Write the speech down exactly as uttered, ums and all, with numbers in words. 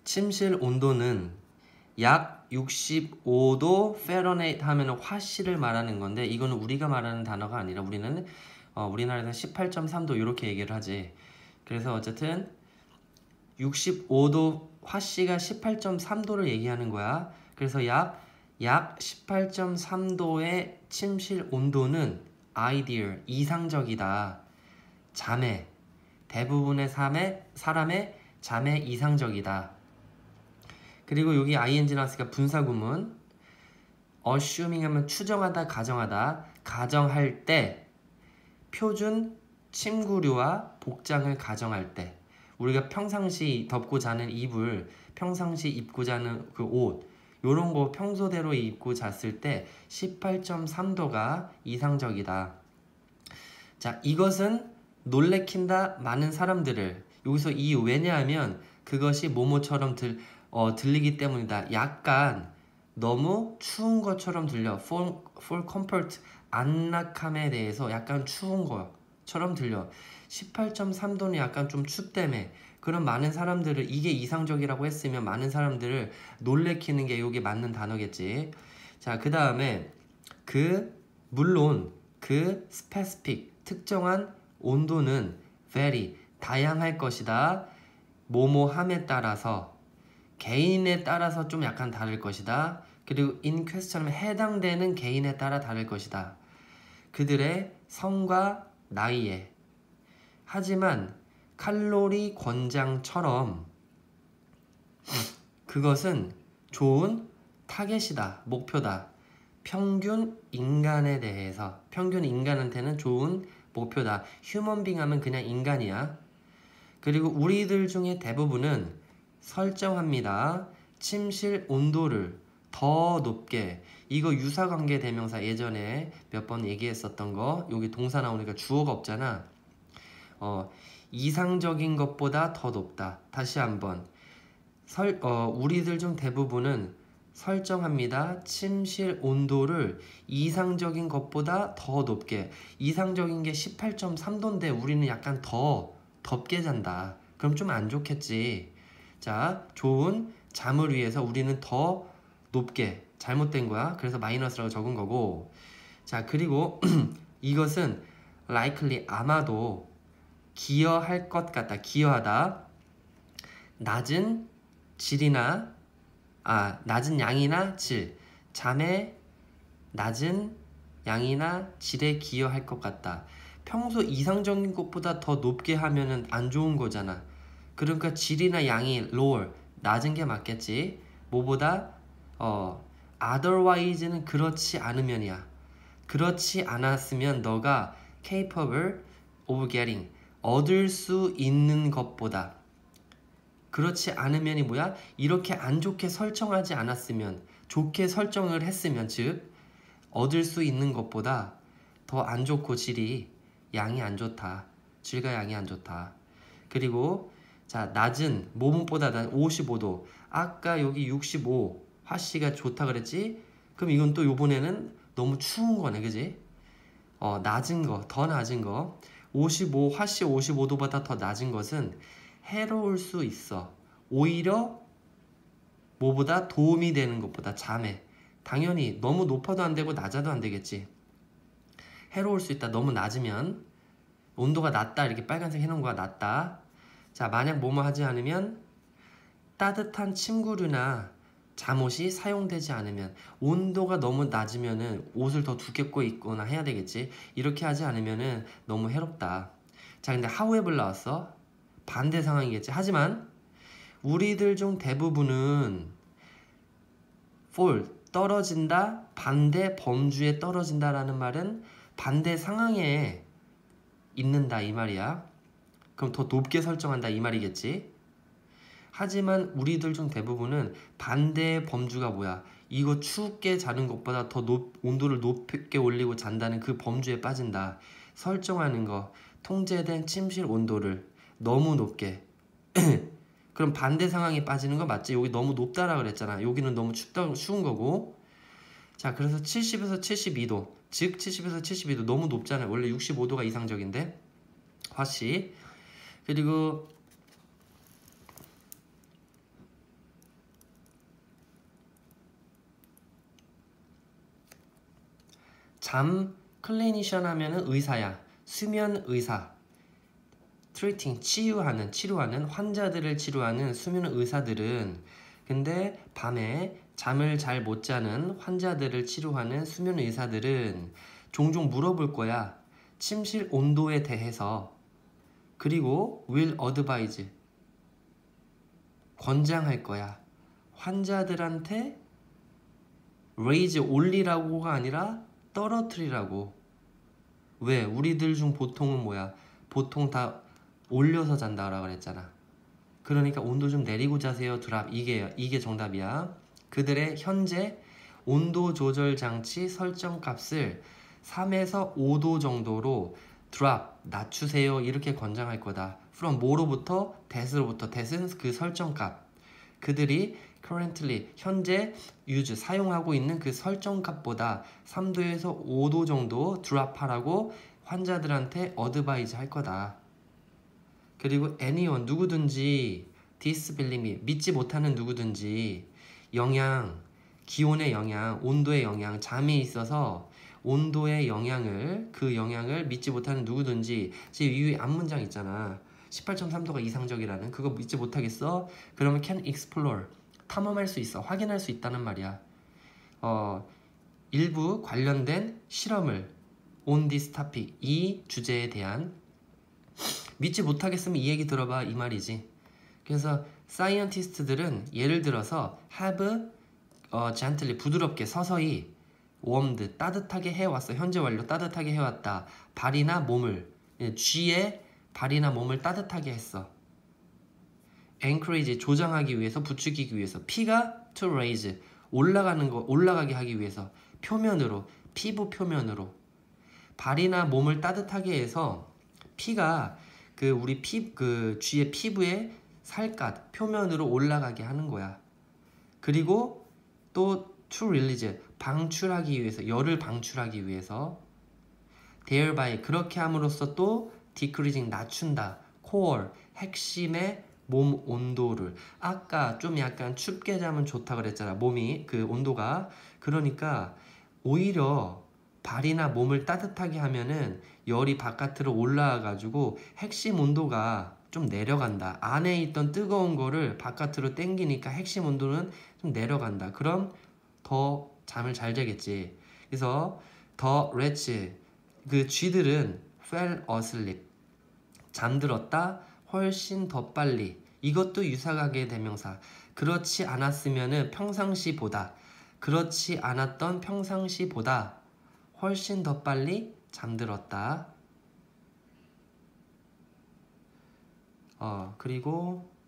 침실 온도는 약 육십오 도 파렌하이트 하면 화씨를 말하는 건데 이거는 우리가 말하는 단어가 아니라 우리는 어, 우리나라에서 십팔 점 삼 도 이렇게 얘기를 하지. 그래서 어쨌든 육십오 도 화씨가 십팔 점 삼 도를 얘기하는 거야. 그래서 약, 약 십팔 점 삼 도의 침실 온도는 ideal, 이상적이다. 잠에, 대부분의 삶의, 사람의 잠에 이상적이다. 그리고 여기 아이엔지 나왔으니까 분사구문. assuming 하면 추정하다, 가정하다. 가정할 때 표준 침구류와 복장을 가정할 때 우리가 평상시 덮고 자는 이불, 평상시 입고 자는 그 옷 요런 거 평소대로 입고 잤을 때 십팔 점 삼 도가 이상적이다. 자, 이것은 놀래킨다 많은 사람들을. 여기서 이유 왜냐하면 그것이 뭐뭐처럼 들, 어, 들리기 때문이다. 약간 너무 추운 것처럼 들려. for, for comfort, 안락함에 대해서 약간 추운 것처럼 들려. 십팔 점 삼 도는 약간 좀 춥다며. 그럼 많은 사람들을 이게 이상적이라고 했으면 많은 사람들을 놀래키는 게 이게 맞는 단어겠지. 자, 그 다음에 그 물론 그 specific 특정한 온도는 vary 다양할 것이다. 뭐뭐함에 따라서 개인에 따라서 좀 약간 다를 것이다. 그리고 in question은 해당되는 개인에 따라 다를 것이다. 그들의 성과 나이에. 하지만 칼로리 권장처럼 그것은 좋은 타겟이다. 목표다. 평균 인간에 대해서 평균 인간한테는 좋은 목표다. 휴먼빙 하면 그냥 인간이야. 그리고 우리들 중에 대부분은 설정합니다. 침실 온도를 더 높게. 이거 유사관계 대명사 예전에 몇 번 얘기했었던 거. 여기 동사 나오니까 주어가 없잖아. 어, 이상적인 것보다 더 높다. 다시 한번 설, 어, 우리들 중 대부분은 설정합니다. 침실 온도를 이상적인 것보다 더 높게. 이상적인 게 십팔 점 삼 도인데 우리는 약간 더 덥게 잔다. 그럼 좀 안 좋겠지. 자, 좋은 잠을 위해서 우리는 더 높게. 잘못된 거야. 그래서 마이너스라고 적은 거고. 자, 그리고 이것은 likely 아마도 기여할 것 같다. 기여하다. 낮은 질이나 아 낮은 양이나 질. 잠의 낮은 양이나 질에 기여할 것 같다. 평소 이상적인 것보다 더 높게 하면은 안 좋은 거잖아. 그러니까 질이나 양이 lower 낮은 게 맞겠지. 뭐보다 어 otherwise는 그렇지 않으면이야. 그렇지 않았으면 너가 capable of getting 얻을 수 있는 것보다. 그렇지 않으면이 뭐야? 이렇게 안 좋게 설정하지 않았으면, 좋게 설정을 했으면, 즉 얻을 수 있는 것보다 더 안 좋고 질이 양이 안 좋다. 질과 양이 안 좋다. 그리고 자, 낮은 몸보다 난 오십오 도. 아까 여기 육십오 화씨가 좋다 그랬지? 그럼 이건 또 요번에는 너무 추운 거네, 그지? 어, 낮은 거, 더 낮은 거. 오십오 화씨 오십오 도보다 더 낮은 것은 해로울 수 있어. 오히려 뭐보다 도움이 되는 것보다 잠에. 당연히 너무 높아도 안 되고 낮아도 안 되겠지. 해로울 수 있다. 너무 낮으면 온도가 낮다. 이렇게 빨간색 해놓은 거가 낮다. 자, 만약 뭐뭐 하지 않으면 따뜻한 침구류나 잠옷이 사용되지 않으면. 온도가 너무 낮으면은 옷을 더 두껍고 입거나 해야 되겠지. 이렇게 하지 않으면은 너무 해롭다. 자, 근데 however 나왔어. 반대 상황이겠지. 하지만 우리들 중 대부분은 fall 떨어진다. 반대 범주에 떨어진다라는 말은 반대 상황에 있는다 이 말이야. 그럼 더 높게 설정한다 이 말이겠지. 하지만 우리들 중 대부분은 반대의 범주가 뭐야? 이거 춥게 자는 것보다 더 높, 온도를 높게 올리고 잔다는 그 범주에 빠진다. 설정하는 거. 통제된 침실 온도를 너무 높게. 그럼 반대 상황에 빠지는 거 맞지? 여기 너무 높다라 그랬잖아. 여기는 너무 춥다, 추운 거고. 자, 그래서 칠십에서 칠십이 도. 즉 칠십에서 칠십이 도 너무 높잖아요. 원래 육십오 도가 이상적인데. 화씨. 그리고 잠 클리니션 하면은 의사야. 수면 의사. 트리팅 치유하는 치료하는 환자들을 치료하는 수면 의사들은 근데 밤에 잠을 잘 못 자는 환자들을 치료하는 수면 의사들은 종종 물어볼 거야. 침실 온도에 대해서. 그리고 will advise 권장할 거야. 환자들한테 raise 올리라고가 아니라 떨어뜨리라고. 왜? 우리들 중 보통은 뭐야? 보통 다 올려서 잔다라고 그랬잖아. 그러니까 온도 좀 내리고 자세요. 드랍. 이게 이게 정답이야. 그들의 현재 온도 조절 장치 설정 값을 삼에서 오 도 정도로 드랍 낮추세요. 이렇게 권장할 거다. from 뭐로부터? that으로부터. that은 그 설정 값. 그들이 currently 현재 use 사용하고 있는 그 설정 값보다 삼 도에서 오 도 정도 드랍하라고 환자들한테 어드바이즈 할 거다. 그리고 anyone 누구든지 disbelieve 믿지 못하는 누구든지 영향 기온의 영향 온도의 영향 잠에 있어서 온도의 영향을 그 영향을 믿지 못하는 누구든지 지금 이 앞문장 있잖아. 십팔 점 삼 도가 이상적이라는 그거 믿지 못하겠어? 그러면 can explore 탐험할 수 있어. 확인할 수 있다는 말이야. 어, 일부 관련된 실험을 on this topic 이 주제에 대한 믿지 못하겠으면 이 얘기 들어봐 이 말이지. 그래서 사이언티스트들은 예를 들어서 have 어, gently 부드럽게 서서히 warmed 따뜻하게 해왔어. 현재 완료 따뜻하게 해왔다. 발이나 몸을 쥐의 발이나 몸을 따뜻하게 했어. encourage 조장하기 위해서 부추기기 위해서 피가 to raise 올라가는 거 올라가게 하기 위해서 표면으로 피부 표면으로 발이나 몸을 따뜻하게 해서 피가 그 우리 피 그 쥐의 피부에 살갗 표면으로 올라가게 하는 거야. 그리고 또 to release 방출하기 위해서 열을 방출하기 위해서 thereby 그렇게 함으로써 또 decreasing 낮춘다. core 핵심의 몸 온도를 아까 좀 약간 춥게 자면 좋다 그랬잖아. 몸이 그 온도가 그러니까 오히려 발이나 몸을 따뜻하게 하면은 열이 바깥으로 올라와 가지고 핵심 온도가 좀 내려간다. 안에 있던 뜨거운 거를 바깥으로 당기니까 핵심 온도는 좀 내려간다. 그럼 더 잠을 잘 자겠지. 그래서 더 rats 그 쥐들은 fell asleep 잠들었다 훨씬 더 빨리. 이것도 유사각의 대명사. 그렇지 않았으면은 평상시보다 그렇지 않았던 평상시보다 훨씬 더 빨리 잠들었다. 어 그리고